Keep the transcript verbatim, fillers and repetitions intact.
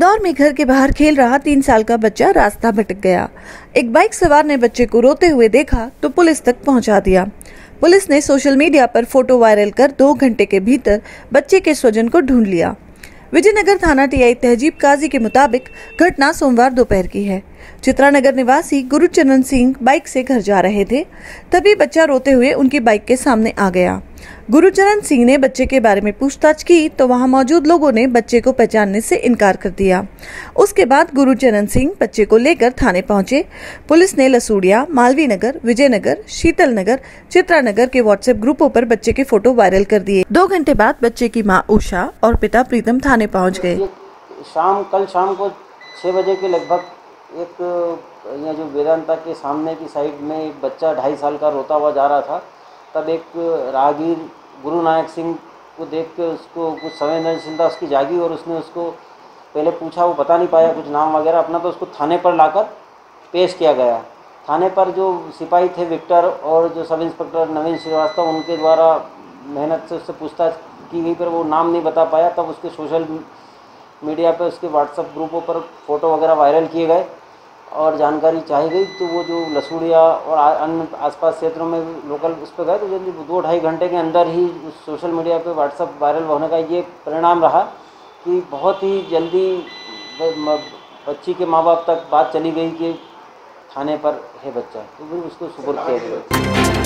इंदौर में घर के बाहर खेल रहा तीन साल का बच्चा रास्ता भटक गया। एक बाइक सवार ने बच्चे को रोते हुए देखा तो पुलिस तक पहुंचा दिया। पुलिस ने सोशल मीडिया पर फोटो वायरल कर दो घंटे के भीतर बच्चे के स्वजन को ढूंढ लिया। विजयनगर थाना टीआई तहजीब काजी के मुताबिक घटना सोमवार दोपहर की है। चित्रानगर निवासी गुरुचरण सिंह बाइक से घर जा रहे थे, तभी बच्चा रोते हुए उनकी बाइक के सामने आ गया। गुरुचरण सिंह ने बच्चे के बारे में पूछताछ की तो वहां मौजूद लोगों ने बच्चे को पहचानने से इनकार कर दिया। उसके बाद गुरुचरण सिंह बच्चे को लेकर थाने पहुंचे। पुलिस ने लसूड़िया, मालवीय नगर, विजयनगर, शीतल नगर, चित्रानगर के व्हाट्सएप ग्रुपों पर बच्चे के फोटो वायरल कर दिए। दो घंटे बाद बच्चे की मां उषा और पिता प्रीतम थाने पहुँच गए। शाम कल शाम को छः बजे के लगभग एक यहाँ जो वेदांता के सामने की साइड में एक बच्चा ढाई साल का रोता हुआ जा रहा था। तब एक राहगीर गुरु नायक सिंह को देख के उसको कुछ संवेदनशीलता उसकी जागी और उसने उसको पहले पूछा, वो बता नहीं पाया कुछ नाम वगैरह अपना, तो उसको थाने पर लाकर पेश किया गया। थाने पर जो सिपाही थे विक्टर और जो सब इंस्पेक्टर नवीन श्रीवास्तव, उनके द्वारा मेहनत से उससे पूछताछ की गई, पर वो नाम नहीं बता पाया। तब उसके सोशल मीडिया पर उसके व्हाट्सएप ग्रुपों पर फोटो वगैरह वायरल किए गए और जानकारी चाही गई। तो वो जो लसूड़िया और अन्य आसपास क्षेत्रों में लोकल उस पर गए तो जल्दी दो ढाई घंटे के अंदर ही उस सोशल मीडिया पे व्हाट्सएप वायरल होने का ये परिणाम रहा कि बहुत ही जल्दी बच्ची के माँ बाप तक बात चली गई कि थाने पर है बच्चा, तो फिर उसको सुपुर्द किया गया।